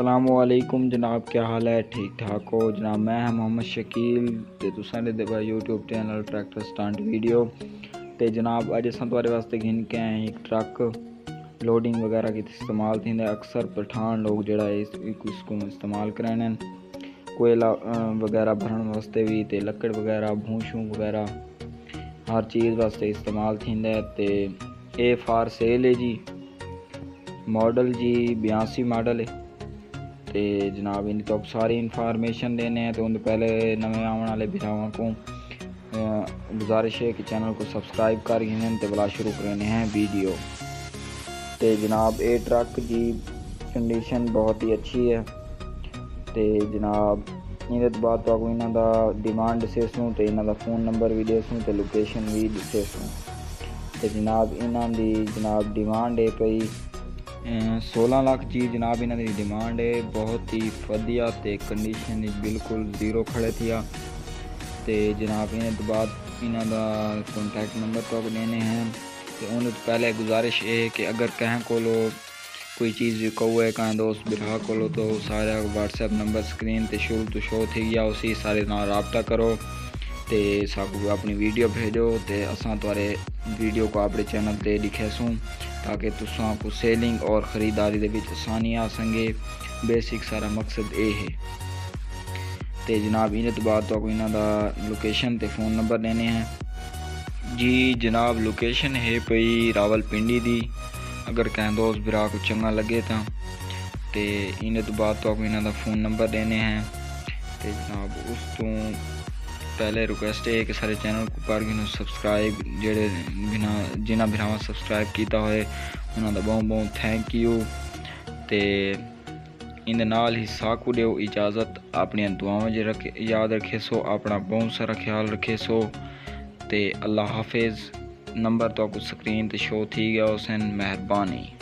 अस्सलामुअलैकुम जनाब, क्या हाल है? ठीक ठाक हो जनाब? मैं है मोहम्मद शकील ते तुसां दे YouTube channel tractor stunt video ते जनाब अज असां तुहाडे वास्ते घिन के आए एक ट्रक लोडिंग वगैरह की इस्तेमाल थी। अक्सर पठान लोग जड़ा इसको इस्तेमाल कराने कोयला वगैरह भरन वास्ते भी ते लकड़ वगैरह भूशू वगैरह हर चीज़ वास्ते इस्तेमाल थींदा ते ए फार सेल है जी। मॉडल जी 82 मॉडल है ते जनाब इन तो सारी इन्फॉर्मेशन देने हैं। तो उन पहले नवे आने वाले भिरावां को गुजारिश है कि चैनल को सब्सक्राइब कर गिनें ते बला शुरू करने हैं वीडियो। ते जनाब ये ट्रक जी कंडीशन बहुत ही अच्छी है ते जनाब इहदे तो बाद तो इन्हां दा डिमांड दसेसूं ते इन्हां दा फ़ोन नंबर भी देसूं ते लोकेशन भी दसेसूं। ते जनाब इन्हां दी जनाब डिमांड है पई 16 लाख जी। जनाब इन्हां दी डिमांड है बहुत ही वधिया ते कंडीशन बिल्कुल जीरो खड़े थिया। ते जनाब इन्हें तो बाद इन्हां दा कॉन्टैक्ट नंबर तो देने हैं। तो उन्हें तो पहले गुजारिश है कि अगर कहीं कोलो कोई चीज़ विकाऊ है कहीं दोस्त बिरा कोलो तो सारा व्हाट्सएप नंबर स्क्रीन ते शुरू तो शो थी गया, उसी सारे नाल राब्ता करो ते साकू अपनी वीडियो भेजो ते असां तुहारे वीडियो को अपने चैनल ते दिखेसूं ताकि तुसां को सेलिंग और ख़रीदारी दे विच आसानी आ संगे। बेसिक सारा मकसद ये है। तो जनाब इन्हें तो बाद तो इन्हां दा लोकेशन ते फ़ोन नंबर देने हैं जी। जनाब लोकेशन है पई रावलपिंडी दी। अगर कहीं दोस्त बिरा को चंगा लगे तो इन्हें तो बाद तो इन्हां दा फ़ोन नंबर देने हैं। तो जनाब उस तो पहले रिक्वेस्ट है कि सारे चैनल को कर गिनो सब्सक्राइब, जेड़े जिन्हां बिरावां सब्सक्राइब किया होए उन्हां दा बहुत बहुत थैंक यू। ते इन नाल ही साकू देओ इजाज़त, अपनी दुआवां च याद रखे सो, अपना बहुत सारा ख्याल रखे सो ते अल्लाह हाफिज़। नंबर तो आपको स्क्रीन ते शो थी गया हुसैन, मेहरबानी।